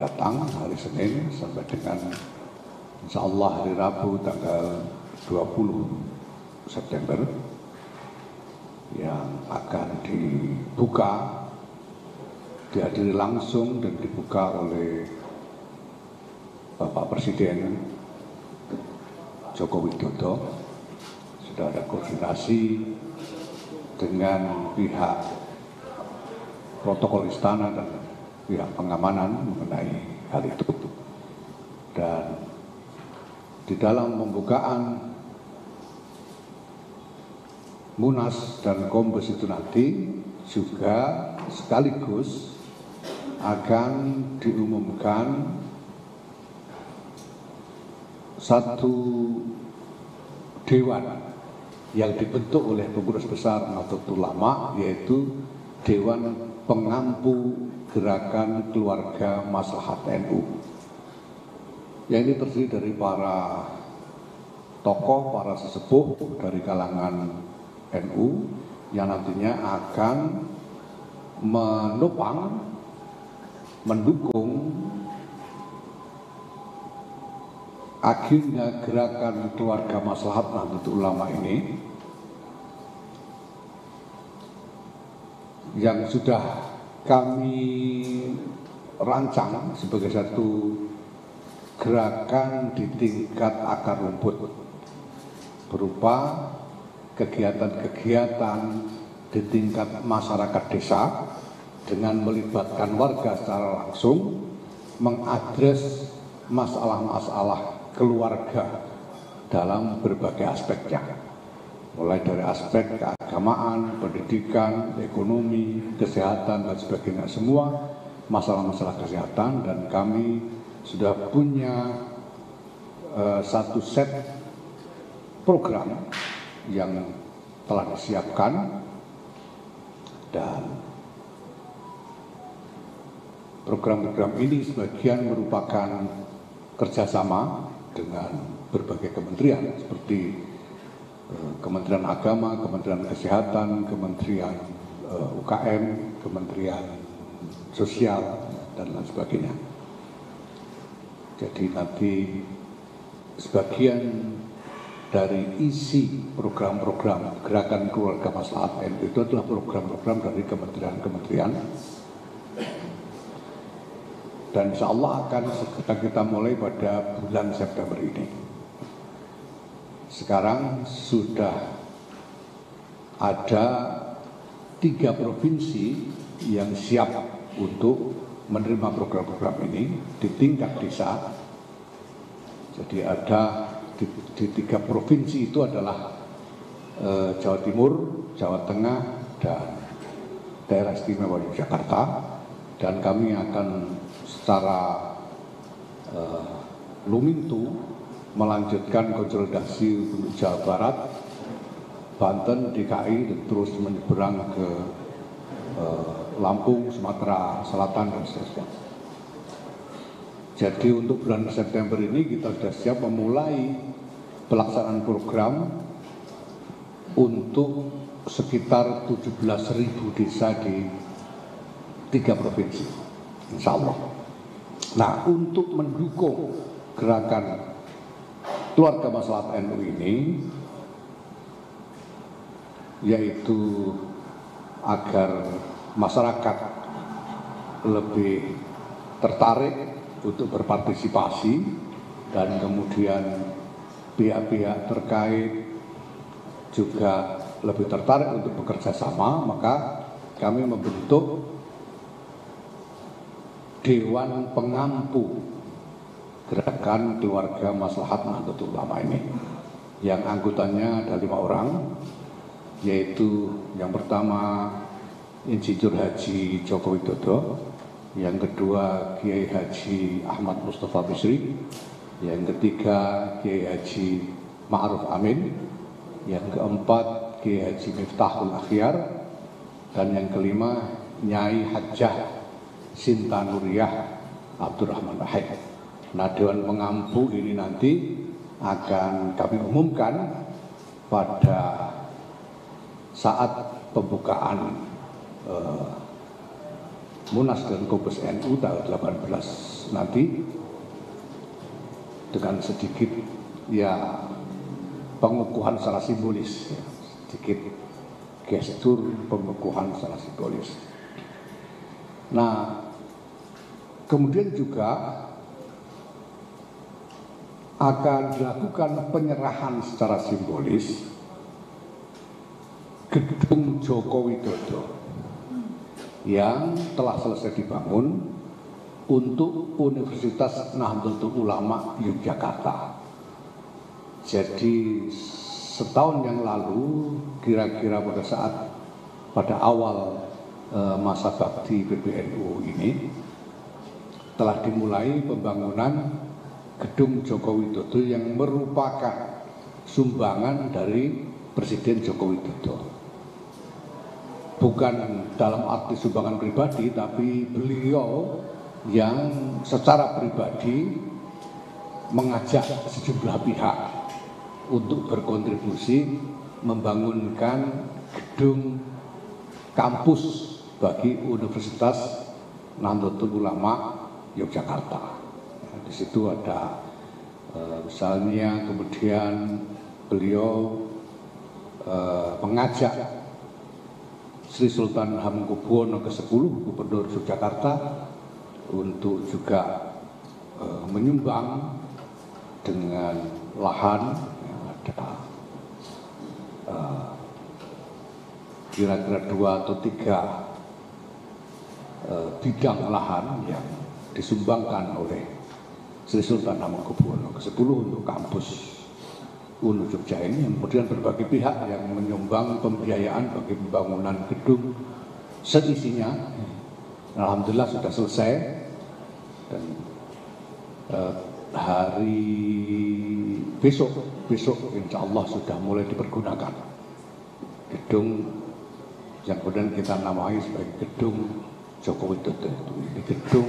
datang hari Senin sampai dengan insya Allah hari Rabu tanggal 20 September yang akan dibuka, dihadiri langsung dan dibuka oleh Bapak Presiden Joko Widodo. Sudah ada koordinasi dengan pihak protokol istana dan pihak pengamanan mengenai hal itu. Dan di dalam pembukaan Munas dan Kombes itu nanti juga sekaligus akan diumumkan satu dewan yang dibentuk oleh Pengurus Besar Nahdlatul Ulama, yaitu Dewan Pengampu Gerakan Keluarga Maslahat NU. Yang ini terdiri dari para tokoh, para sesepuh dari kalangan NU yang nantinya akan menopang, mendukung agenda Gerakan Keluarga Maslahat Nahdlatul Ulama ini yang sudah kami rancang sebagai satu gerakan di tingkat akar rumput berupa kegiatan-kegiatan di tingkat masyarakat desa dengan melibatkan warga secara langsung, mengadres masalah-masalah keluarga dalam berbagai aspeknya, mulai dari aspek keagamaan, pendidikan, ekonomi, kesehatan dan sebagainya, semua masalah-masalah kesehatan. Dan kami sudah punya satu set program yang telah disiapkan, dan program-program ini sebagian merupakan kerjasama dengan berbagai kementerian seperti Kementerian Agama, Kementerian Kesehatan, Kementerian UKM, Kementerian Sosial, dan lain sebagainya. Jadi nanti sebagian dari isi program-program Gerakan Keluarga Maslahat NU itu adalah program-program dari kementerian-kementerian. Dan insya Allah akan kita mulai pada bulan September ini. Sekarang sudah ada 3 provinsi yang siap untuk menerima program-program ini di tingkat desa. Jadi ada di 3 provinsi itu adalah Jawa Timur, Jawa Tengah, dan Daerah Istimewa Yogyakarta. Dan kami akan secara lumintu melanjutkan konsolidasi untuk Jawa Barat, Banten, DKI, dan terus menyeberang ke Lampung, Sumatera Selatan, dan seterusnya. Jadi untuk bulan September ini kita sudah siap memulai pelaksanaan program untuk sekitar 17.000 desa di 3 provinsi, insya Allah. Nah, untuk mendukung Gerakan Keluarga Maslahat NU ini, yaitu agar masyarakat lebih tertarik untuk berpartisipasi dan kemudian pihak-pihak terkait juga lebih tertarik untuk bekerja sama, maka kami membentuk Dewan Pengampu Gerakan Keluarga Maslahat Nahdlatul Ulama ini, yang anggotanya ada 5 orang, yaitu yang pertama Insinyur Haji Joko Widodo, yang kedua Kiai Haji Ahmad Mustafa Bisri, yang ketiga Kiai Haji Ma'ruf Amin, yang keempat Kiai Haji Miftahul Akhyar, dan yang kelima Nyai Hajjah Sinta Nuriyah Abdurrahman Wahid. Nah, Dewan Pengampu ini nanti akan kami umumkan pada saat pembukaan Munas dan Kongres NU tanggal 18 nanti, dengan sedikit ya pengukuhan secara simbolis, ya, sedikit gestur pengukuhan secara simbolis. Nah, kemudian juga akan dilakukan penyerahan secara simbolis gedung Joko Widodo yang telah selesai dibangun untuk Universitas Nahdlatul Ulama Yogyakarta. Jadi setahun yang lalu, kira-kira pada awal masa bakti PBNU ini, telah dimulai pembangunan gedung Joko Widodo yang merupakan sumbangan dari Presiden Joko Widodo. Bukan dalam arti sumbangan pribadi, tapi beliau yang secara pribadi mengajak sejumlah pihak untuk berkontribusi membangunkan gedung kampus bagi Universitas Nahdlatul Ulama Yogyakarta. Di situ ada misalnya kemudian beliau mengajak Sri Sultan Hamengkubuwono ke-10 Gubernur Yogyakarta untuk juga menyumbang dengan lahan yang ada kira-kira 2 atau 3 bidang lahan yang disumbangkan oleh Sri Sultan Hamengkubuwono ke-10 untuk kampus UNU Jogja ini, yang kemudian berbagai pihak yang menyumbang pembiayaan bagi pembangunan gedung seisinya. Alhamdulillah sudah selesai, dan hari besok insya Allah sudah mulai dipergunakan gedung yang kemudian kita namai sebagai gedung Joko Widodo. Ini gedung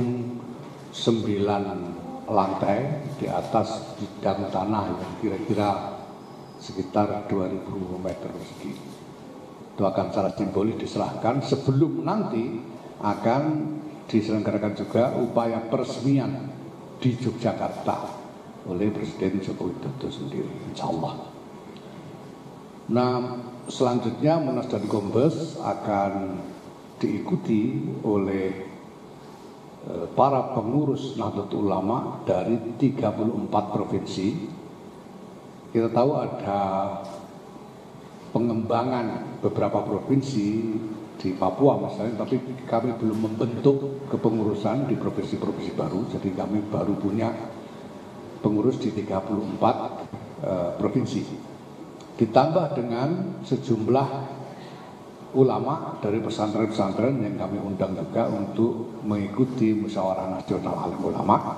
9 lantai, di atas bidang tanah yang kira-kira sekitar 2000 meter persegi. Itu akan secara simbolis diserahkan sebelum nanti akan diselenggarakan juga upaya peresmian di Yogyakarta oleh Presiden Joko Widodo sendiri, insya Allah. Nah, selanjutnya Munas dan Kombes akan diikuti oleh para pengurus Nahdlatul Ulama dari 34 provinsi. Kita tahu ada pengembangan beberapa provinsi di Papua misalnya, tapi kami belum membentuk kepengurusan di provinsi-provinsi baru, jadi kami baru punya pengurus di 34 provinsi. Ditambah dengan sejumlah ulama dari pesantren-pesantren yang kami undang juga untuk mengikuti musyawarah nasional alim ulama.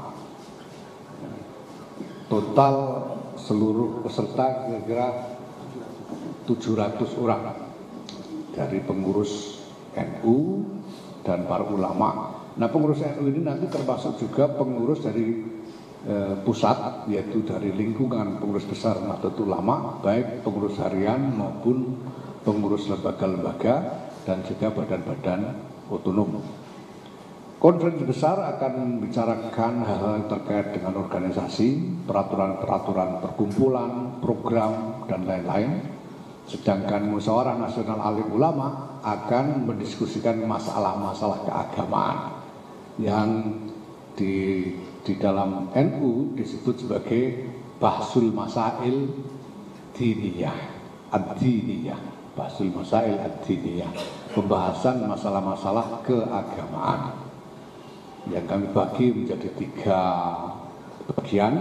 Total seluruh peserta kira-kira 700 orang dari pengurus NU dan para ulama. Nah, pengurus NU ini nanti termasuk juga pengurus dari pusat, yaitu dari lingkungan pengurus besar Nahdlatul Ulama, baik pengurus harian maupun pengurus lembaga-lembaga dan juga badan-badan otonom. Konferensi besar akan membicarakan hal-hal terkait dengan organisasi, peraturan-peraturan perkumpulan, program, dan lain-lain. Sedangkan musyawarah nasional alim ulama akan mendiskusikan masalah-masalah keagamaan yang di dalam NU disebut sebagai bahsul masail diniyah, ad-diniyah. Bahsul masail ad-diniyah, pembahasan masalah-masalah keagamaan yang kami bagi menjadi 3 bagian,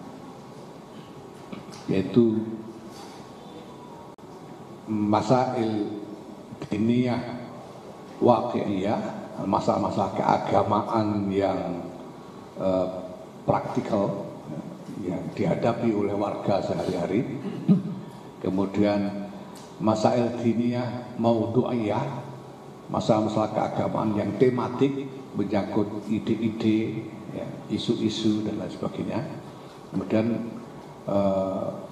yaitu masail diniyah waqi'iyah, masalah-masalah keagamaan yang praktikal yang dihadapi oleh warga sehari-hari. Kemudian masail diniyah maudu'iyah, masalah-masalah keagamaan yang tematik menyangkut ide-ide, ya, isu-isu dan lain sebagainya. Kemudian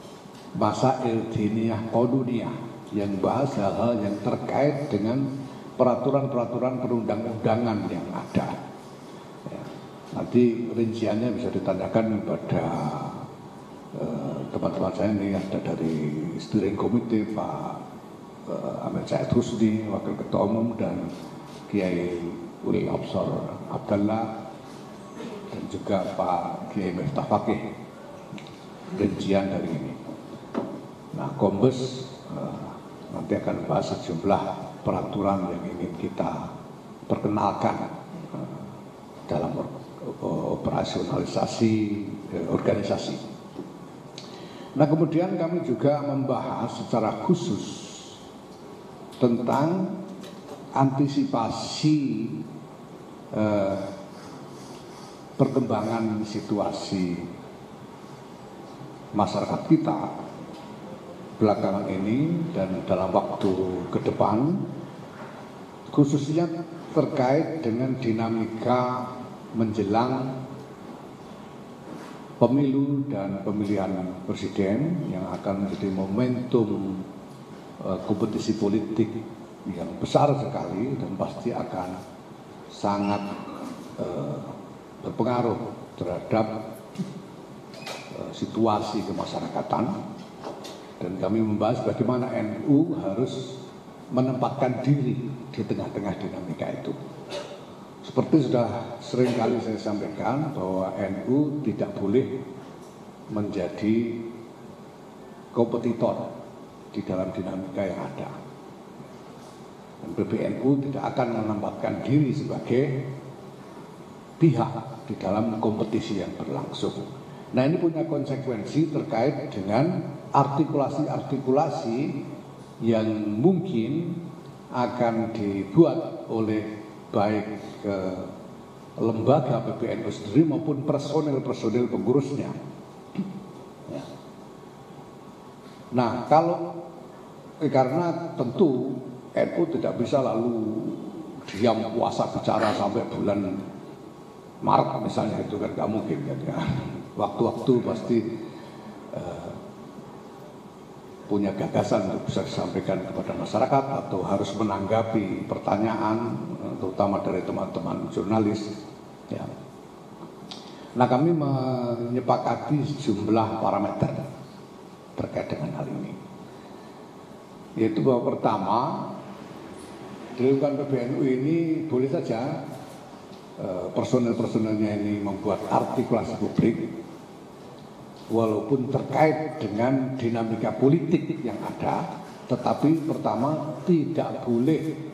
masail diniyah qanuniyah yang bahas hal-hal yang terkait dengan peraturan-peraturan perundang-undangan yang ada. Ya, nanti rinciannya bisa ditanyakan kepada teman-teman saya ini, ada dari steering committee Pak Ahmed Said Husni, Wakil Ketua Umum, dan Kiai Ulil Absar Abdallah, dan juga Pak Kiai Miftah Fakih, rincian dari ini. Nah, Kombes nanti akan membahas sejumlah peraturan yang ingin kita perkenalkan dalam operasionalisasi organisasi. Nah, kemudian kami juga membahas secara khusus tentang antisipasi perkembangan situasi masyarakat kita belakangan ini dan dalam waktu ke depan, khususnya terkait dengan dinamika menjelang pemilu dan pemilihan presiden yang akan menjadi momentum kompetisi politik yang besar sekali dan pasti akan sangat berpengaruh terhadap situasi kemasyarakatan. Dan kami membahas bagaimana NU harus menempatkan diri di tengah-tengah dinamika itu. Seperti sudah sering kali saya sampaikan bahwa NU tidak boleh menjadi kompetitor di dalam dinamika yang ada. Dan PBNU tidak akan menempatkan diri sebagai pihak di dalam kompetisi yang berlangsung. Nah, ini punya konsekuensi terkait dengan artikulasi-artikulasi yang mungkin akan dibuat oleh baik ke lembaga PBNU sendiri maupun personil-personil pengurusnya. Nah, karena tentu NU tidak bisa lalu diam puasa bicara sampai bulan Maret misalnya, itu kan nggak mungkin kan ya. Waktu-waktu pasti punya gagasan untuk bisa disampaikan kepada masyarakat atau harus menanggapi pertanyaan terutama dari teman-teman jurnalis ya. Nah, kami menyepakati sejumlah parameter terkait dengan hal ini, yaitu bahwa pertama, di lingkungan PBNU ini boleh saja personel-personelnya ini membuat artikulasi publik walaupun terkait dengan dinamika politik yang ada, tetapi pertama tidak boleh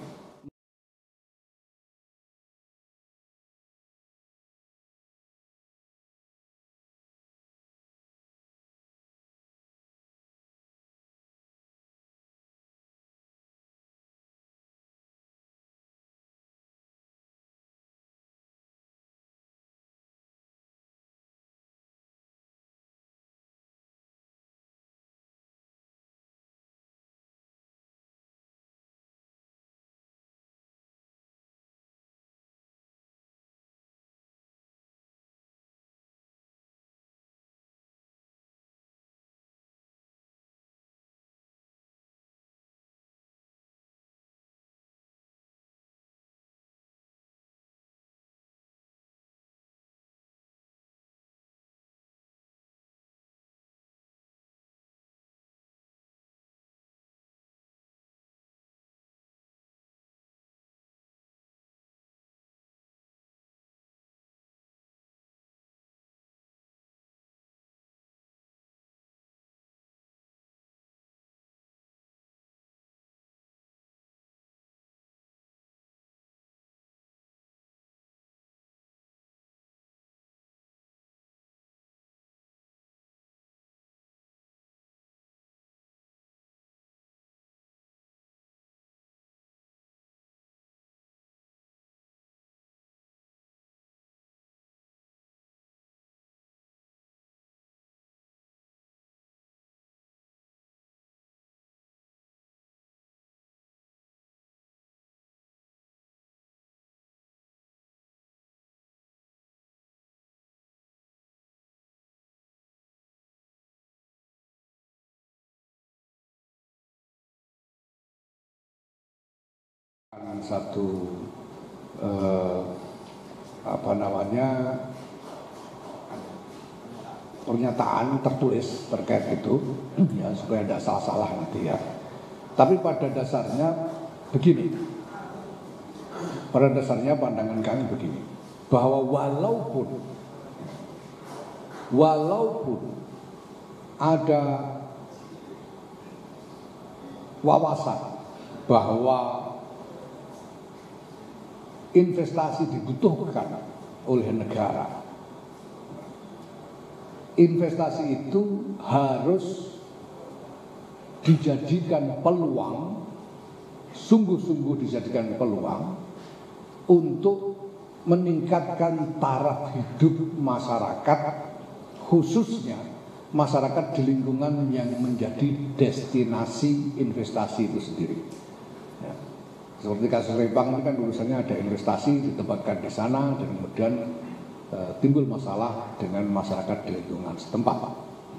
mengeluarkan satu pernyataan tertulis terkait itu, ya supaya tidak salah-salah nanti ya. Tapi pada dasarnya begini, pada dasarnya pandangan kami begini, bahwa walaupun ada wawasan bahwa investasi dibutuhkan oleh negara, investasi itu harus dijadikan peluang, sungguh-sungguh dijadikan peluang untuk meningkatkan taraf hidup masyarakat, khususnya masyarakat di lingkungan yang menjadi destinasi investasi itu sendiri. Ya. Seperti kasus Rempang ini kan urusannya ada investasi ditempatkan di sana dan kemudian timbul masalah dengan masyarakat di lingkungan setempat.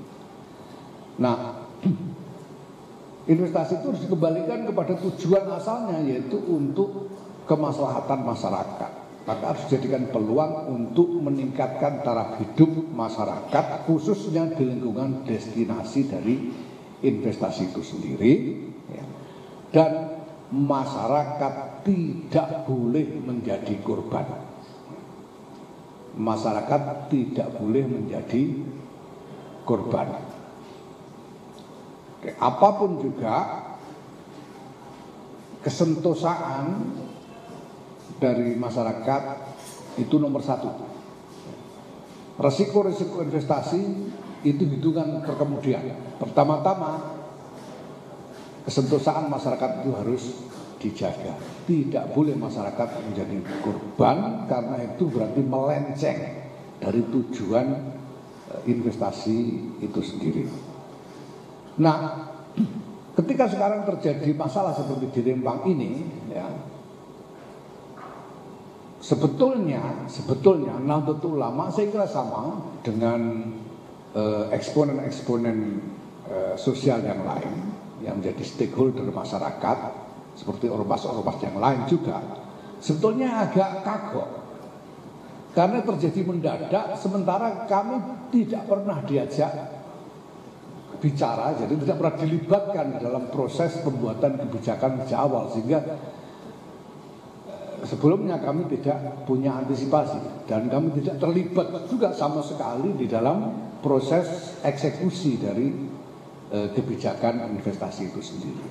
Nah, investasi itu harus dikembalikan kepada tujuan asalnya, yaitu untuk kemaslahatan masyarakat. Maka harus dijadikan peluang untuk meningkatkan taraf hidup masyarakat, khususnya di lingkungan destinasi dari investasi itu sendiri. Dan masyarakat tidak boleh menjadi korban. Masyarakat tidak boleh menjadi korban. Apapun juga kesentosaan dari masyarakat itu nomor satu. Resiko-resiko investasi itu hitungan terkemudian. Pertama-tama kesentosaan masyarakat itu harus dijaga. Tidak boleh masyarakat menjadi korban, karena itu berarti melenceng dari tujuan investasi itu sendiri. Nah, ketika sekarang terjadi masalah seperti di Rempang ini, ya, sebetulnya Nahdlatul Ulama saya kira sama dengan eksponen-eksponen sosial yang lain yang menjadi stakeholder masyarakat, seperti ormas-ormas yang lain juga, sebetulnya agak kagok karena terjadi mendadak, sementara kami tidak pernah diajak bicara, jadi tidak pernah dilibatkan dalam proses pembuatan kebijakan sejak awal, sehingga sebelumnya kami tidak punya antisipasi dan kami tidak terlibat juga sama sekali di dalam proses eksekusi dari kebijakan investasi itu sendiri.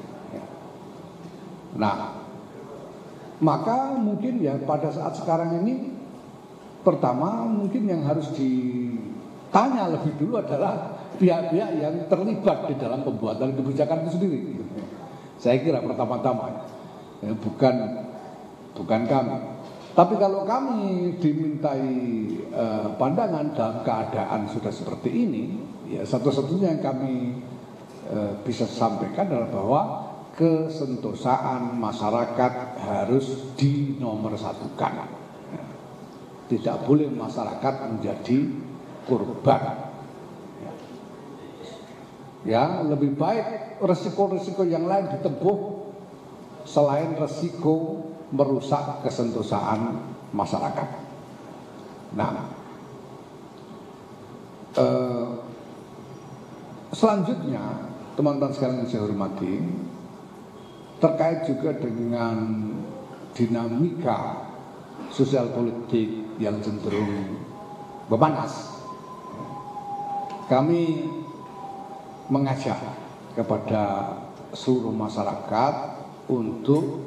Nah, maka mungkin ya pada saat sekarang ini, pertama mungkin yang harus ditanya lebih dulu adalah pihak-pihak yang terlibat di dalam pembuatan kebijakan itu sendiri. Saya kira pertama-tama ya, bukan kami. Tapi kalau kami dimintai pandangan dalam keadaan sudah seperti ini, ya satu-satunya yang kami bisa sampaikan adalah bahwa kesentosaan masyarakat harus dinomorsatukan. Tidak boleh masyarakat menjadi korban. Ya, lebih baik resiko-resiko yang lain ditempuh selain resiko merusak kesentosaan masyarakat. Nah, selanjutnya teman-teman sekalian yang saya hormati, terkait juga dengan dinamika sosial politik yang cenderung memanas, kami mengajak kepada seluruh masyarakat untuk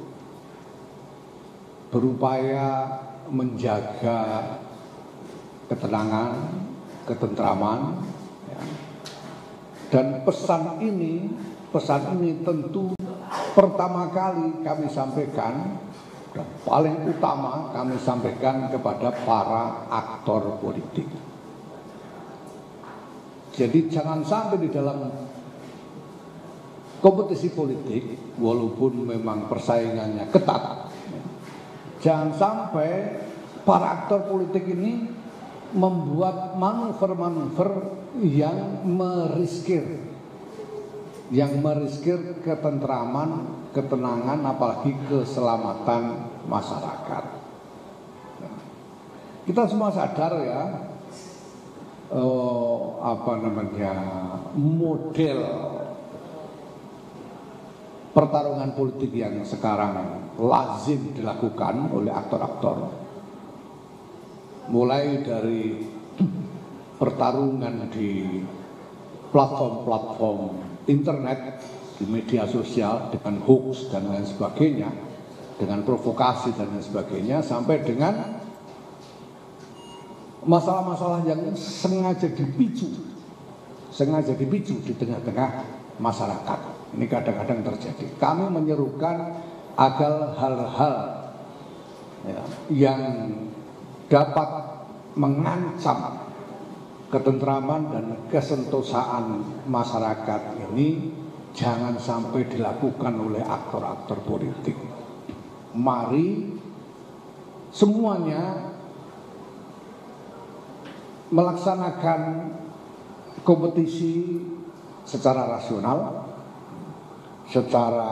berupaya menjaga ketenangan, ketentraman, ya. Dan pesan ini tentu pertama kali kami sampaikan dan paling utama kami sampaikan kepada para aktor politik. Jadi jangan sampai di dalam kompetisi politik, walaupun memang persaingannya ketat, jangan sampai para aktor politik ini membuat manuver-manuver yang meriskir yang meriskir ketentraman, ketenangan, apalagi keselamatan masyarakat. Kita semua sadar ya, model pertarungan politik yang sekarang lazim dilakukan oleh aktor-aktor, mulai dari pertarungan di platform-platform internet, di media sosial dengan hoax dan lain sebagainya, dengan provokasi dan lain sebagainya, sampai dengan masalah-masalah yang sengaja dipicu di tengah-tengah masyarakat. Ini kadang-kadang terjadi. Kami menyerukan agar hal-hal yang dapat mengancam ketentraman dan kesentosaan masyarakat ini jangan sampai dilakukan oleh aktor-aktor politik. Mari semuanya melaksanakan kompetisi secara rasional, secara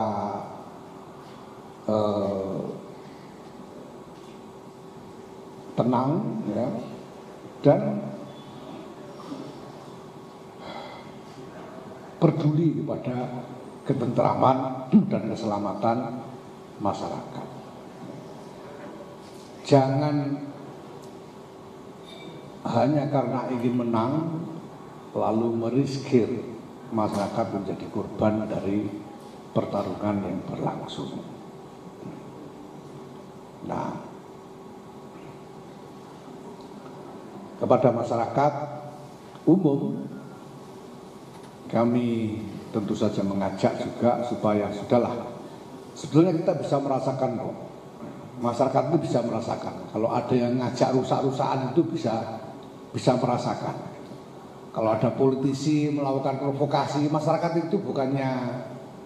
tenang, ya, dan peduli kepada ketentraman dan keselamatan masyarakat. Jangan hanya karena ingin menang lalu meriskir masyarakat menjadi korban dari pertarungan yang berlangsung. Nah, kepada masyarakat umum kami tentu saja mengajak juga supaya sudahlah, sebetulnya kita bisa merasakan kok, masyarakat itu bisa merasakan kalau ada yang ngajak rusak-rusakan itu bisa merasakan. Kalau ada politisi melakukan provokasi, masyarakat itu bukannya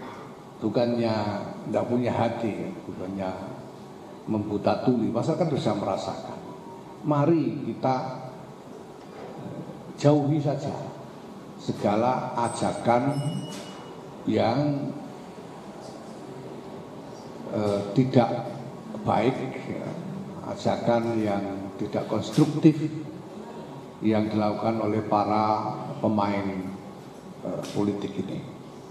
tidak punya hati, bukannya membuta tuli, masyarakat bisa merasakan. Mari kita jauhi saja segala ajakan yang tidak baik, ya, ajakan yang tidak konstruktif yang dilakukan oleh para pemain politik ini.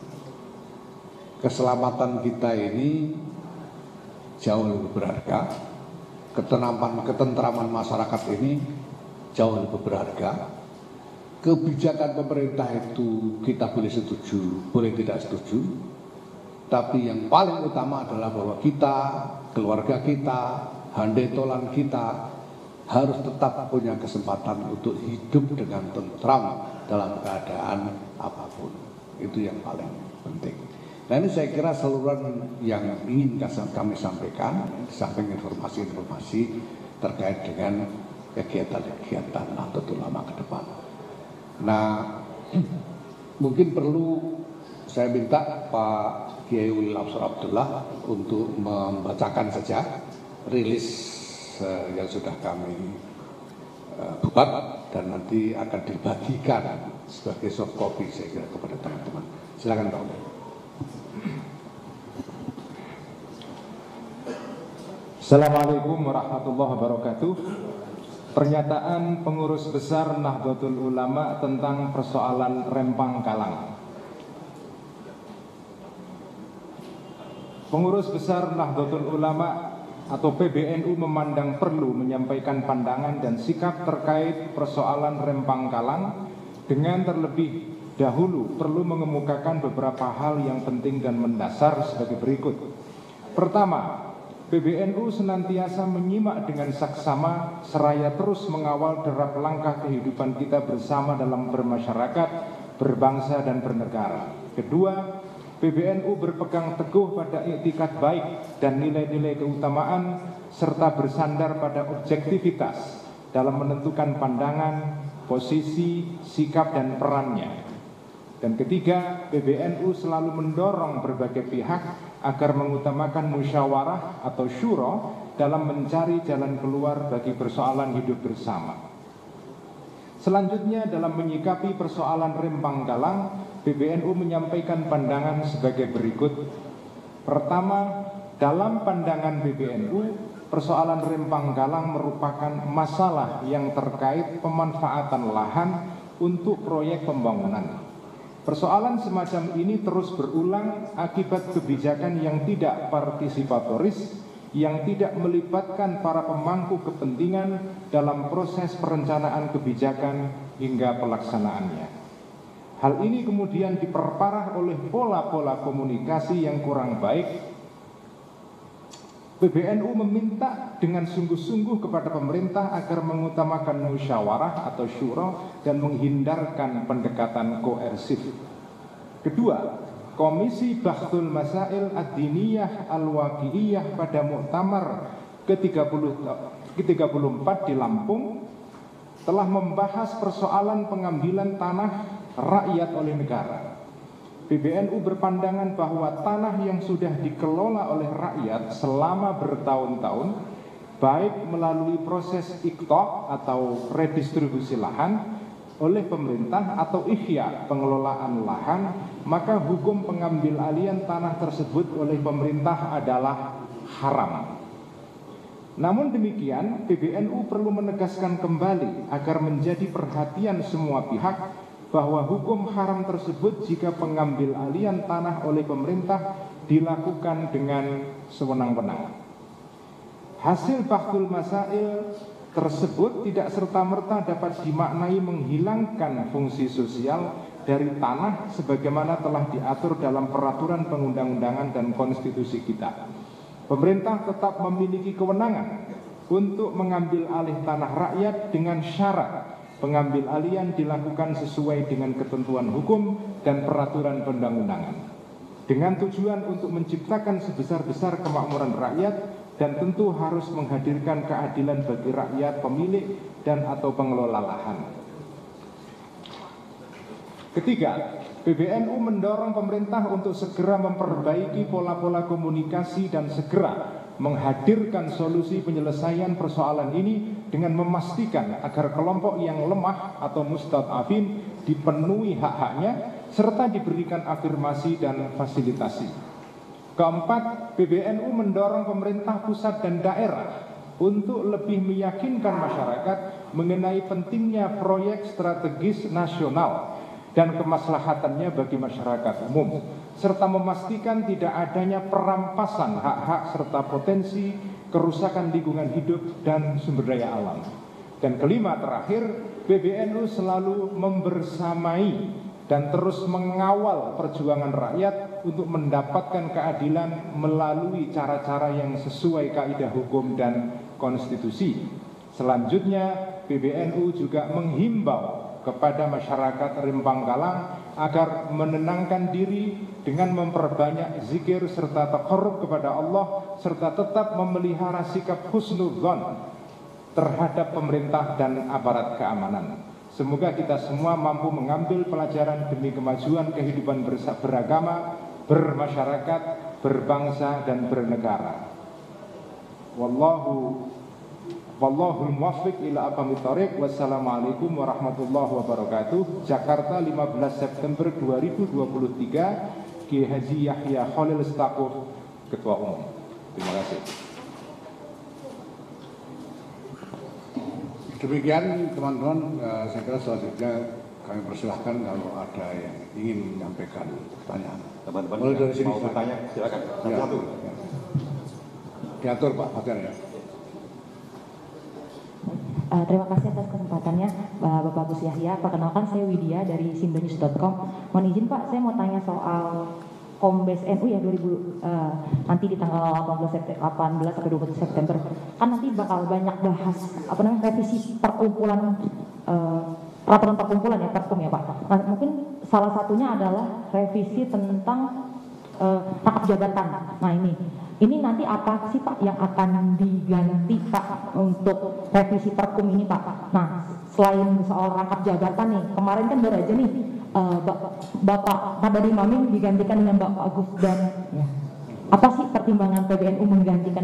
Keselamatan kita ini jauh lebih berharga, ketentraman masyarakat ini jauh lebih berharga. Kebijakan pemerintah itu kita boleh setuju, boleh tidak setuju, tapi yang paling utama adalah bahwa kita, keluarga kita, handai tolan kita harus tetap punya kesempatan untuk hidup dengan tentram dalam keadaan apapun. Itu yang paling penting. Nah, ini saya kira saluran yang ingin kami sampaikan, di samping informasi-informasi terkait dengan kegiatan-kegiatan Nahdlatul Ulama ke depan. Nah, mungkin perlu saya minta Pak Kiai Ulil Absar Abdullah untuk membacakan saja rilis yang sudah kami buat dan nanti akan dibagikan sebagai soft copy saya kira kepada teman-teman. Silakan Pak. Assalamualaikum warahmatullahi wabarakatuh. Pernyataan pengurus besar Nahdlatul Ulama tentang persoalan Rempang Kalang. Pengurus besar Nahdlatul Ulama atau PBNU memandang perlu menyampaikan pandangan dan sikap terkait persoalan Rempang Kalang dengan terlebih dahulu perlu mengemukakan beberapa hal yang penting dan mendasar sebagai berikut. Pertama, PBNU senantiasa menyimak dengan saksama seraya terus mengawal derap langkah kehidupan kita bersama dalam bermasyarakat, berbangsa dan bernegara. Kedua, PBNU berpegang teguh pada iktikad baik dan nilai-nilai keutamaan serta bersandar pada objektivitas dalam menentukan pandangan, posisi, sikap dan perannya. Dan ketiga, PBNU selalu mendorong berbagai pihak agar mengutamakan musyawarah atau syuro dalam mencari jalan keluar bagi persoalan hidup bersama. Selanjutnya, dalam menyikapi persoalan Rempang Kalang, PBNU menyampaikan pandangan sebagai berikut. Pertama, dalam pandangan PBNU, persoalan Rempang Galang merupakan masalah yang terkait pemanfaatan lahan untuk proyek pembangunan. Persoalan semacam ini terus berulang akibat kebijakan yang tidak partisipatoris, yang tidak melibatkan para pemangku kepentingan dalam proses perencanaan kebijakan hingga pelaksanaannya. Hal ini kemudian diperparah oleh pola-pola komunikasi yang kurang baik. PBNU meminta dengan sungguh-sungguh kepada pemerintah agar mengutamakan musyawarah atau syura dan menghindarkan pendekatan koersif. Kedua, Komisi Bahthul Masail Ad-Diniyah Al-Waqi'iyah pada Muktamar ke-34 di Lampung telah membahas persoalan pengambilan tanah rakyat oleh negara. PBNU berpandangan bahwa tanah yang sudah dikelola oleh rakyat selama bertahun-tahun, baik melalui proses iqta' atau redistribusi lahan oleh pemerintah atau ihya pengelolaan lahan, maka hukum pengambil alihan tanah tersebut oleh pemerintah adalah haram. Namun demikian, PBNU perlu menegaskan kembali agar menjadi perhatian semua pihak bahwa hukum haram tersebut jika pengambil alihan tanah oleh pemerintah dilakukan dengan sewenang-wenang. Hasil Bahthul Masail tersebut tidak serta-merta dapat dimaknai menghilangkan fungsi sosial dari tanah sebagaimana telah diatur dalam peraturan perundang-undangan dan konstitusi kita. Pemerintah tetap memiliki kewenangan untuk mengambil alih tanah rakyat dengan syarat pengambil alihan dilakukan sesuai dengan ketentuan hukum dan peraturan perundang-undangan, dengan tujuan untuk menciptakan sebesar-besar kemakmuran rakyat dan tentu harus menghadirkan keadilan bagi rakyat pemilik dan atau pengelola lahan. Ketiga, PBNU mendorong pemerintah untuk segera memperbaiki pola-pola komunikasi dan segera menghadirkan solusi penyelesaian persoalan ini dengan memastikan agar kelompok yang lemah atau mustad'afin dipenuhi hak-haknya serta diberikan afirmasi dan fasilitasi. Keempat, PBNU mendorong pemerintah pusat dan daerah untuk lebih meyakinkan masyarakat mengenai pentingnya proyek strategis nasional dan kemaslahatannya bagi masyarakat umum, serta memastikan tidak adanya perampasan hak-hak serta potensi kerusakan lingkungan hidup dan sumber daya alam. Dan kelima terakhir, PBNU selalu membersamai dan terus mengawal perjuangan rakyat untuk mendapatkan keadilan melalui cara-cara yang sesuai kaidah hukum dan konstitusi. Selanjutnya, PBNU juga menghimbau kepada masyarakat Rempang Galang agar menenangkan diri dengan memperbanyak zikir serta taqarrub kepada Allah serta tetap memelihara sikap husnudzon terhadap pemerintah dan aparat keamanan. Semoga kita semua mampu mengambil pelajaran demi kemajuan kehidupan beragama, bermasyarakat, berbangsa dan bernegara. Wallahul muwaffiq ila aqwamit thoriq. Wassalamualaikum warahmatullahi wabarakatuh. Jakarta, 15 September 2023. Kiai Haji Yahya Khalil Stakuf, Ketua Umum. Terima kasih. Demikian teman-teman, saya kira selanjutnya kami persilahkan kalau ada yang ingin menyampaikan pertanyaan. Teman-teman mulai dari sini, mau bertanya, silakan. Satu-satu. Ya. Diatur Pak Fajar ya. Terima kasih atas kesempatannya Bapak Gus Yahya. Perkenalkan, saya Widya dari sindonews.com. Mohon izin Pak, saya mau tanya soal Kombes NU ya nanti di tanggal 18 sampai 20 September. Kan nanti bakal banyak bahas revisi perkumpulan peraturan perkumpulan ya, Perkum ya Pak. Nah, mungkin salah satunya adalah revisi tentang rangkap jabatan. Nah ini nanti apa sih Pak yang akan diganti Pak untuk revisi Perkum ini Pak? Nah, selain soal rangkap jabatan nih, kemarin kan baru aja nih Bapak Kadari Maming digantikan dengan Bapak Agus dan ya. Apa sih pertimbangan PBNU menggantikan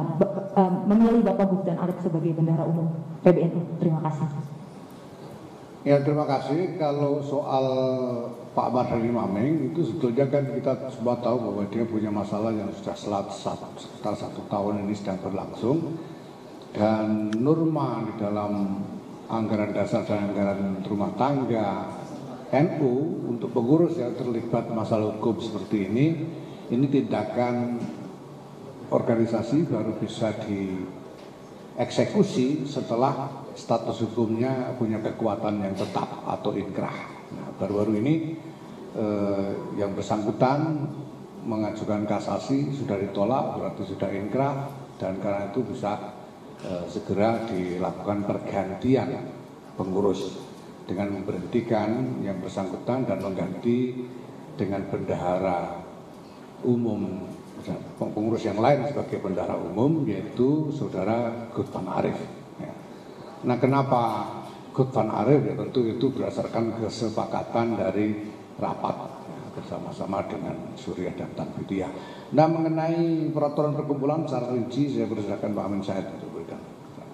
memilih Bapak Agus dan Alex sebagai bendahara umum PBNU? Terima kasih. Ya, terima kasih. Kalau soal Pak Mardhani Maming itu sebetulnya kan kita semua tahu bahwa dia punya masalah yang sudah sekitar 1 tahun ini sedang berlangsung, dan norma di dalam anggaran dasar dan anggaran rumah tangga NU untuk pengurus yang terlibat masalah hukum seperti ini tindakan organisasi baru bisa dieksekusi setelah status hukumnya punya kekuatan yang tetap atau inkrah. Nah, baru-baru ini yang bersangkutan mengajukan kasasi sudah ditolak, berarti sudah inkrah, dan karena itu bisa segera dilakukan pergantian pengurus dengan memberhentikan yang bersangkutan dan mengganti dengan bendahara umum, pengurus yang lain sebagai bendahara umum, yaitu Saudara Gutman Arif. Nah, kenapa Gutman Arif? Ya tentu itu berdasarkan kesepakatan dari rapat bersama-sama dengan Surya dan Tan Vidya. Nah, mengenai peraturan perkumpulan secara rinci saya persilakan Pak Amin Said untuk berikan.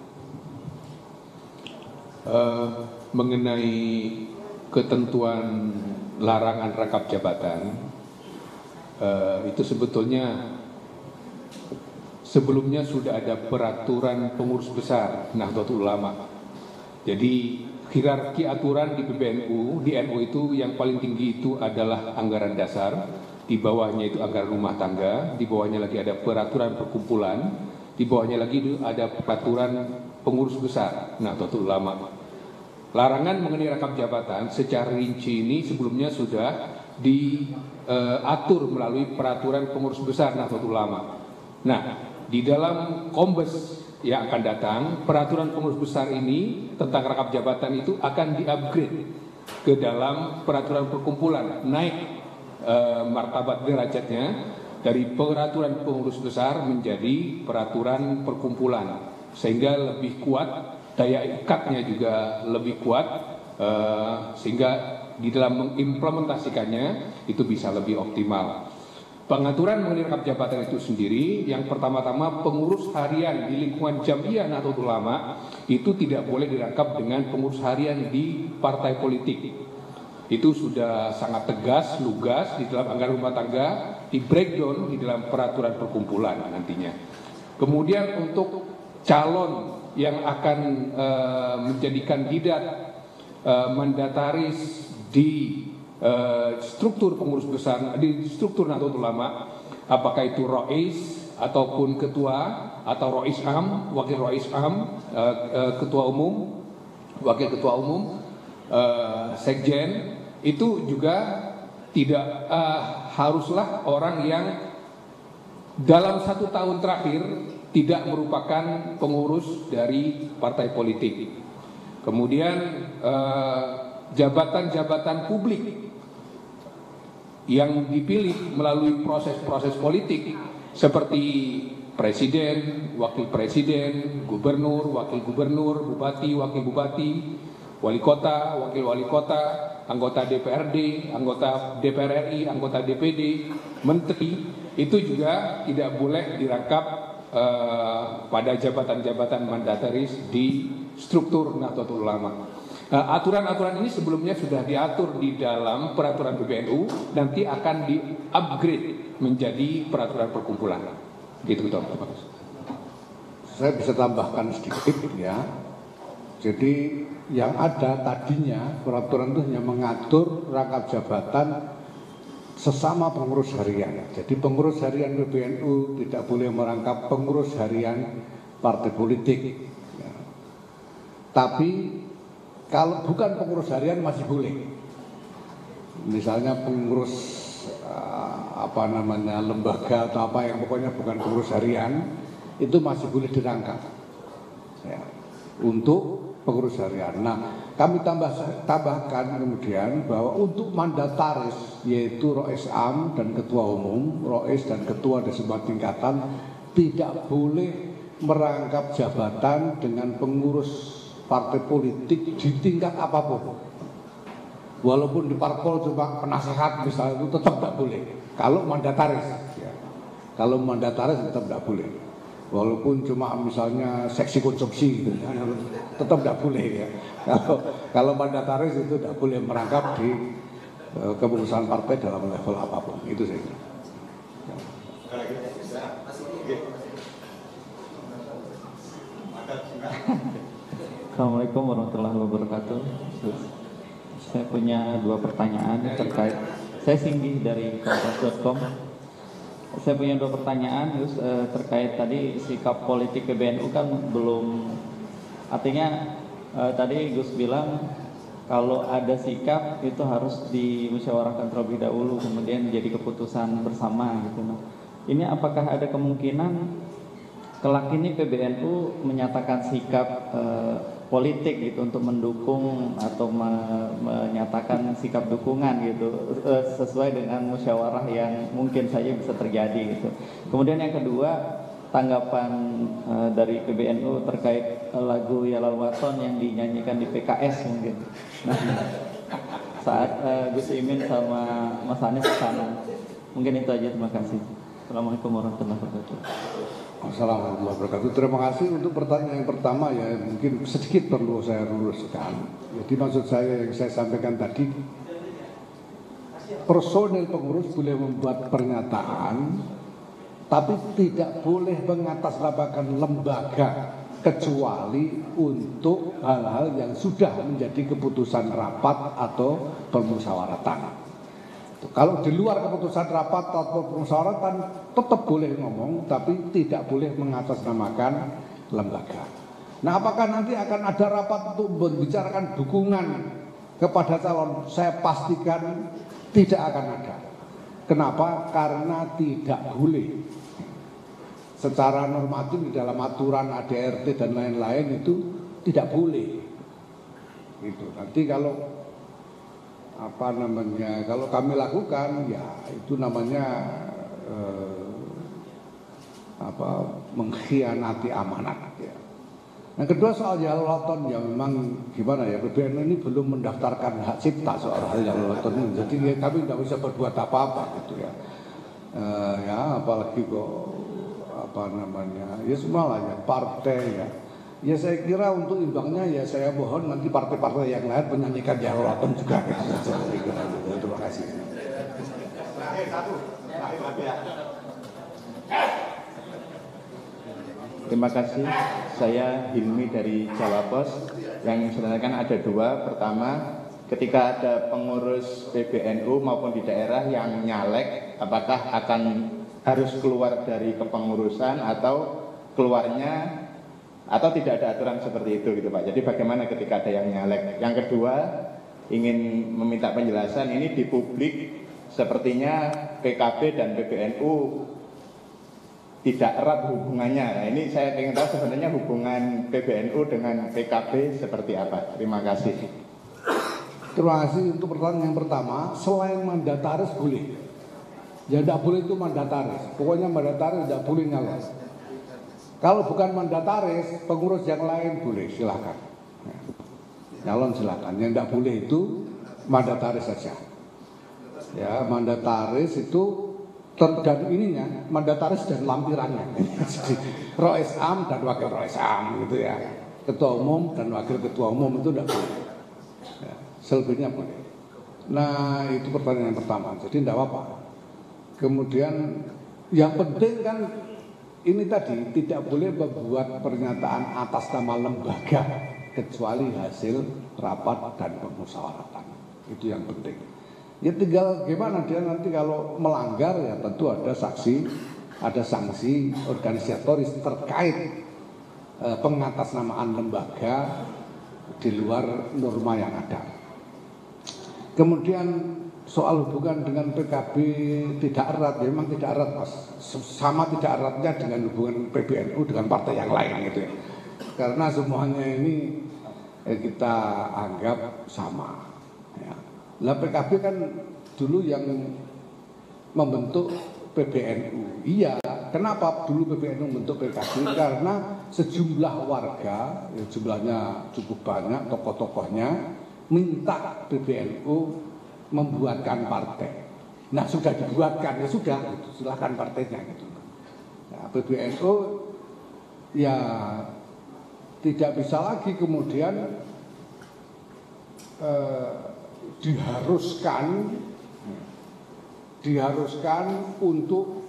Mengenai ketentuan larangan rangkap jabatan, itu sebetulnya sebelumnya sudah ada peraturan pengurus besar Nahdlatul Ulama. Jadi hierarki aturan di PBNU, di NU itu yang paling tinggi itu adalah anggaran dasar, di bawahnya itu anggaran rumah tangga, di bawahnya lagi ada peraturan perkumpulan, di bawahnya lagi itu ada peraturan pengurus besar Nahdlatul Ulama. Larangan mengenai rangkap jabatan secara rinci ini sebelumnya sudah diatur melalui peraturan pengurus besar Nahdlatul Ulama. Nah, di dalam Kombes yang akan datang, peraturan pengurus besar ini tentang rangkap jabatan itu akan di-upgrade ke dalam peraturan perkumpulan, naik martabat derajatnya dari peraturan pengurus besar menjadi peraturan perkumpulan, sehingga lebih kuat, daya ikatnya juga lebih kuat, sehingga di dalam mengimplementasikannya itu bisa lebih optimal. Pengaturan mengenai rangkap jabatan itu sendiri, yang pertama-tama pengurus harian di lingkungan Jam'iyah Nahdlatul Ulama itu tidak boleh dirangkap dengan pengurus harian di partai politik. Itu sudah sangat tegas, lugas di dalam anggaran rumah tangga, di breakdown di dalam peraturan perkumpulan nantinya. Kemudian untuk calon yang akan menjadi kandidat mandataris di struktur pengurus besar, di struktur Nahdlatul Ulama, apakah itu Rois ataupun ketua, atau Rois Am, wakil Rois Am, ketua umum, wakil ketua umum, sekjen, itu juga tidak haruslah orang yang dalam 1 tahun terakhir tidak merupakan pengurus dari partai politik. Kemudian jabatan-jabatan publik yang dipilih melalui proses-proses politik seperti presiden, wakil presiden, gubernur, wakil gubernur, bupati, wakil bupati, wali kota, wakil wali kota, anggota DPRD, anggota DPR RI, anggota DPD, menteri, itu juga tidak boleh dirangkap pada jabatan-jabatan mandataris di struktur Nahdlatul Ulama. Aturan-aturan ini sebelumnya sudah diatur di dalam peraturan PBNU, nanti akan di-upgrade menjadi peraturan perkumpulan. Gitu, Tom. Saya bisa tambahkan sedikit ya. Jadi yang ada tadinya peraturan itu hanya mengatur rangkap jabatan sesama pengurus harian. Jadi pengurus harian PBNU tidak boleh merangkap pengurus harian partai politik. Ya. Tapi kalau bukan pengurus harian masih boleh. Misalnya pengurus lembaga atau apa yang pokoknya bukan pengurus harian itu masih boleh dirangkap. Ya, untuk pengurus harian. Nah, kami tambahkan kemudian bahwa untuk mandataris yaitu Rois Am dan ketua umum, Rois dan ketua di sebuah tingkatan tidak boleh merangkap jabatan dengan pengurus partai politik di tingkat apapun. Walaupun di parpol cuma penasehat misalnya itu tetap tidak boleh. Kalau mandataris, ya. Kalau mandataris tetap tidak boleh. walaupun cuma misalnya seksi konsumsi gitu, tetap tidak boleh ya. Kalau mandataris itu tidak boleh merangkap di kepengurusan partai dalam level apapun, itu saya kira. Assalamualaikum warahmatullahi wabarakatuh. Saya punya 2 pertanyaan terkait. Saya Singgi dari kompas.com. Saya punya 2 pertanyaan terkait tadi sikap politik PBNU kan belum, artinya tadi Gus bilang kalau ada sikap itu harus dimusyawarahkan terlebih dahulu kemudian jadi keputusan bersama gitu. Nah, ini apakah ada kemungkinan kelak ini PBNU menyatakan sikap politik gitu untuk mendukung atau menyatakan sikap dukungan gitu sesuai dengan musyawarah yang mungkin saja bisa terjadi gitu. Kemudian yang kedua, tanggapan dari PBNU terkait lagu Yalal Waton yang dinyanyikan di PKS mungkin. Nah, saat Gus Imin sama Mas Anies ke sana. Mungkin itu aja, terima kasih. Assalamualaikum warahmatullahi wabarakatuh. Assalamualaikum warahmatullahi wabarakatuh. Terima kasih untuk pertanyaan yang pertama ya, mungkin sedikit perlu saya luruskan. Jadi maksud saya yang saya sampaikan tadi, personel pengurus boleh membuat pernyataan, tapi tidak boleh mengatasnamakan lembaga kecuali untuk hal-hal yang sudah menjadi keputusan rapat atau permusyawaratan. Kalau di luar keputusan rapat atau permusyawaratan tetap boleh ngomong, tapi tidak boleh mengatasnamakan lembaga. Nah, apakah nanti akan ada rapat untuk membicarakan dukungan kepada calon? Saya pastikan tidak akan ada. Kenapa? Karena tidak boleh. Secara normatif di dalam aturan ADRT dan lain-lain itu tidak boleh. Itu nanti kalau kalau kami lakukan ya itu namanya mengkhianati amanat ya. Yang kedua soal Yalal Waton ya memang gimana ya, PBNU ini belum mendaftarkan hak cipta soal Yalal Waton ini, jadi ya, kami tidak bisa berbuat apa-apa gitu ya. Ya apalagi kok ya semualah ya partai ya. Ya saya kira untuk imbangnya ya saya mohon nanti partai-partai yang lain menyanyikan Yalal Waton juga. Terima kasih. Terima kasih. Saya Hilmi dari Jawa Pos. Yang sebenarnya ada 2. Pertama, ketika ada pengurus PBNU maupun di daerah yang nyalek, apakah akan harus keluar dari kepengurusan atau keluarnya atau tidak ada aturan seperti itu gitu Pak. Jadi bagaimana ketika ada yang nyalek? Yang kedua, ingin meminta penjelasan ini di publik sepertinya PKB dan PBNU tidak erat hubungannya. Nah, ini saya ingin tahu sebenarnya hubungan PBNU dengan PKB seperti apa. Terima kasih. Terima kasih untuk pertanyaan yang pertama. Selain mandataris boleh. Ya tidak boleh itu mandataris. Pokoknya mandataris tidak boleh nyalon. Kalau bukan mandataris, pengurus yang lain boleh, silakan. Nyalon silakan. Yang tidak boleh itu mandataris saja. Ya, mandataris itu dan ininya, mandataris dan lampirannya. Rois Am dan wakil Rois Am gitu ya. Ketua umum dan wakil ketua umum itu tidak boleh. Ya, selebihnya boleh. Nah, itu pertanyaan yang pertama. Jadi tidak apa-apa. Kemudian yang penting kan ini tadi tidak boleh membuat pernyataan atas nama lembaga kecuali hasil rapat dan permusyawaratan. Itu yang penting. Ya tinggal gimana dia nanti kalau melanggar ya tentu ada sanksi organisatoris terkait pengatasnamaan lembaga di luar norma yang ada. Kemudian soal hubungan dengan PKB tidak erat, ya memang tidak erat Mas. Sama tidak eratnya dengan hubungan PBNU dengan partai yang lain gitu ya. Karena semuanya ini kita anggap sama. Ya. Lah PKB kan dulu yang membentuk PBNU. Iya, kenapa dulu PBNU membentuk PKB? Karena sejumlah warga, ya jumlahnya cukup banyak, tokoh-tokohnya minta PBNU membuatkan partai. Nah sudah dibuatkan ya sudah, gitu. Silahkan partainya gitu. Nah, PBNU ya tidak bisa lagi kemudian diharuskan untuk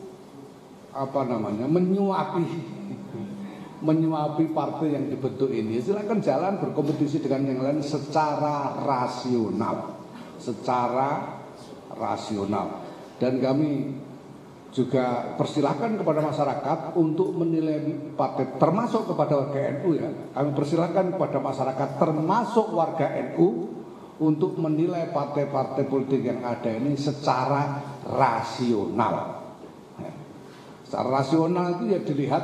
menyuapi partai yang dibentuk ini. Silakan jalan berkompetisi dengan yang lain secara rasional. Dan kami juga persilahkan kepada masyarakat untuk menilai partai, termasuk kepada warga NU ya. Kami persilahkan kepada masyarakat termasuk warga NU untuk menilai partai-partai politik yang ada ini secara rasional. Secara rasional itu ya dilihat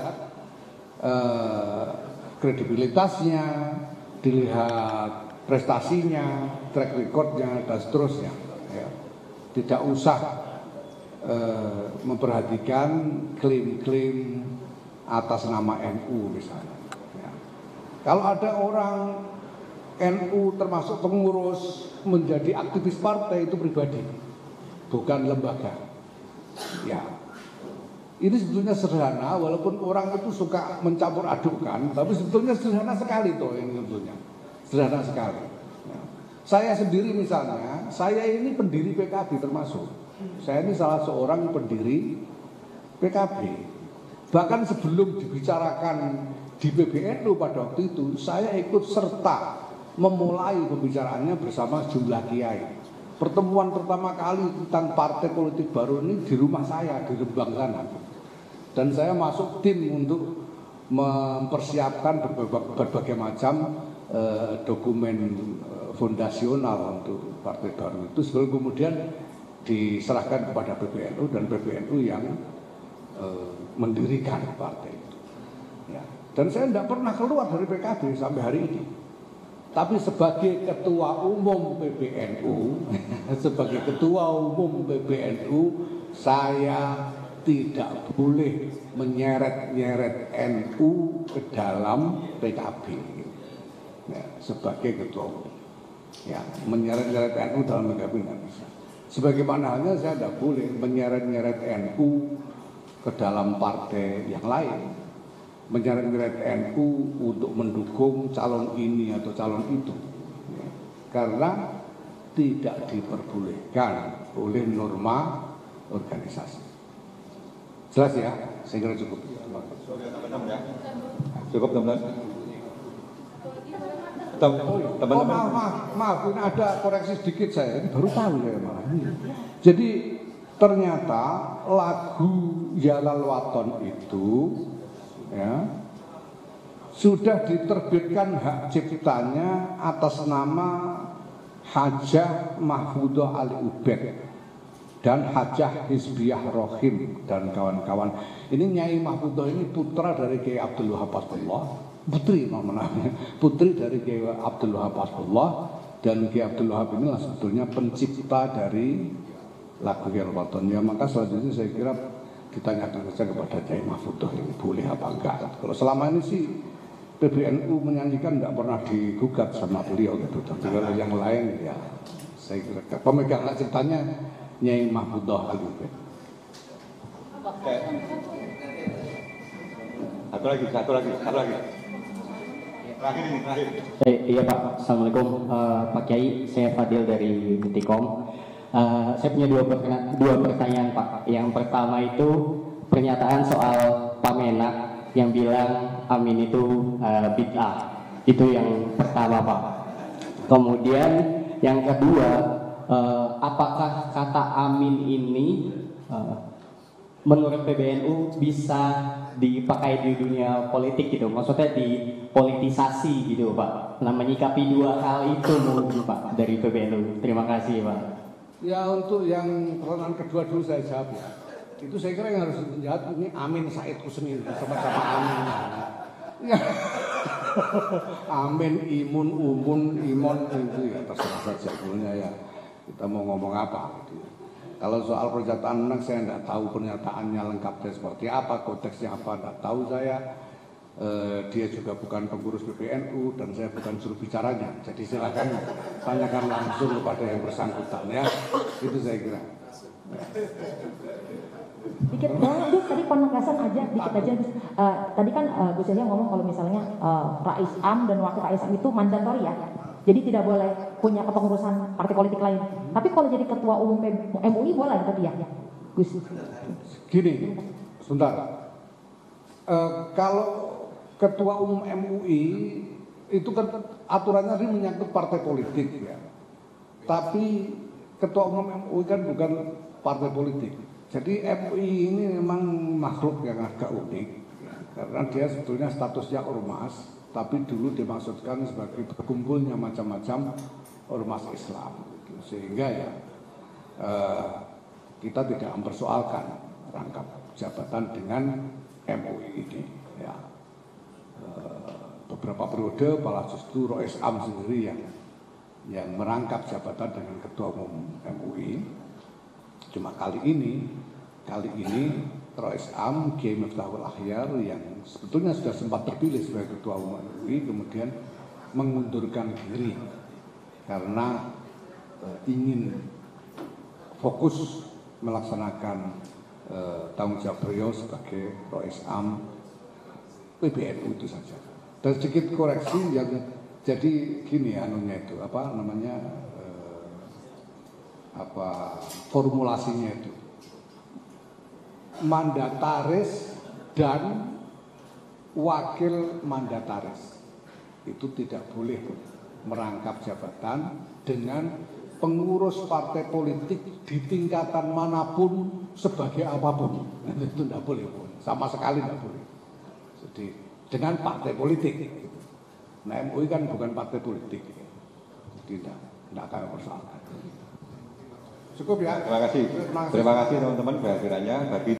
kredibilitasnya, dilihat prestasinya, track recordnya dan seterusnya. Ya. Tidak usah memperhatikan klaim-klaim atas nama NU misalnya. Ya. Kalau ada orang NU termasuk pengurus menjadi aktivis partai itu pribadi, bukan lembaga. Ya. Ini sebetulnya sederhana, walaupun orang itu suka mencampur adukkan, tapi sebetulnya sederhana sekali toh ini sebetulnya. Sederhana sekali. Ya. Saya sendiri misalnya, saya ini pendiri PKB termasuk. Saya ini salah seorang pendiri PKB. Bahkan sebelum dibicarakan di PBNU pada waktu itu, saya ikut serta memulai pembicaraannya bersama jumlah kiai. Pertemuan pertama kali tentang partai politik baru ini di rumah saya di Rembang sana. Dan saya masuk tim untuk mempersiapkan berbagai macam dokumen fondasional untuk partai baru itu sebelum kemudian diserahkan kepada PBNU dan PBNU yang mendirikan partai itu. Ya. Dan saya tidak pernah keluar dari PKB sampai hari ini. Tapi sebagai ketua umum PBNU, saya tidak boleh menyeret-nyeret NU ke dalam PKB. Ya, sebagai ketua umum, ya, menyeret-nyeret NU dalam PKB nggak bisa. Sebagaimana halnya saya tidak boleh menyeret-nyeret NU ke dalam partai yang lain, menyeret-nyeret NU untuk mendukung calon ini atau calon itu, ya, karena tidak diperbolehkan oleh norma organisasi. Jelas ya? Saya kira cukup. Cukup teman-teman. Maaf, ini ada koreksi sedikit saya. Ini baru tahu saya malah. Jadi ternyata lagu Yalal Waton itu ya sudah diterbitkan hak ciptanya atas nama Hajah Mahfudah Ali Ubed dan Hajah Hizbiyah Rohim dan kawan-kawan. Ini Nyai Mahfudah ini putra dari Kiai Abdul Wahab Hasbullah, putri dari Kiai Abdul Wahab Hasbullah, dan Kiai Abdul Wahab inilah sebetulnya pencipta dari lagu Yalal Waton. Ya, maka selanjutnya saya kira ditanyakan saja kepada Nyai Mahfudah ini boleh apa enggak. Kalau selama ini sih PBNU menyanyikan tidak pernah digugat sama beliau gitu. Tapi kalau yang lain ya saya kira pemegang hak ciptanya Nyai Mahfudah Ali Ubed. Satu lagi. Terakhir. Iya Pak, Assalamualaikum Pak Kiai, saya Fadil dari Detikom. Saya punya dua pertanyaan Pak. Yang pertama itu pernyataan soal Pak Menak yang bilang Amin itu bid'ah. Itu yang pertama Pak. Kemudian yang kedua, apakah kata Amin ini menurut PBNU bisa dipakai di dunia politik gitu, maksudnya dipolitisasi gitu Pak. Nah, menyikapi dua hal itu mungkin Pak dari PBNU. Terima kasih Pak. Ya, untuk yang pertanyaan kedua dulu saya jawab ya. Itu saya kira yang harus menjawab ini Amin Said Kusni sama-sama Amin. Ya. Amin, Imun, Umun, Imon itu ya terserah saja sebenarnya ya. Kita mau ngomong apa gitu. Kalau soal pernyataan Menak saya tidak tahu pernyataannya lengkapnya seperti apa, konteksnya apa, tidak tahu saya. Dia juga bukan pengurus PBNU dan saya bukan juru bicaranya. Jadi silakan tanyakan langsung kepada yang bersangkutan ya. Itu saya kira. Dikit doang, Gus, tadi penegasan aja, dikit aja Gus. Tadi kan Gus Yahya ngomong kalau misalnya Rais Am dan Wakil Rais Am itu mandatori ya. Jadi tidak boleh punya kepengurusan partai politik lain. Tapi kalau jadi ketua umum MUI boleh tapi ya, Gus. Gini, sebentar. Kalau ketua umum MUI itu kan aturannya ini menyangkut partai politik ya. Tapi ketua umum MUI kan bukan partai politik. Jadi MUI ini memang makhluk yang agak unik ya, karena dia sebetulnya statusnya ormas, tapi dulu dimaksudkan sebagai berkumpulnya macam-macam ormas Islam, gitu. Sehingga ya kita tidak mempersoalkan rangkap jabatan dengan MUI ini. Ya. Beberapa periode malah justru Rais Am sendiri yang merangkap jabatan dengan ketua umum MUI. Cuma kali ini Rais Am Kiai Miftahul Akhyar yang sebetulnya sudah sempat terpilih sebagai ketua umum MUI kemudian mengundurkan diri karena ingin fokus melaksanakan tanggung jawab beliau sebagai Rais Am PBNU itu saja. Dan sedikit koreksi yang jadi gini anunya itu formulasinya itu mandataris dan wakil mandataris itu tidak boleh merangkap jabatan dengan pengurus partai politik di tingkatan manapun sebagai apapun. Itu tidak boleh, sama sekali tidak boleh. Jadi dengan partai politik. Nah MUI kan bukan partai politik, tidak akan persoalkan. Cukup ya. Terima kasih teman-teman kehadirannya. Bagi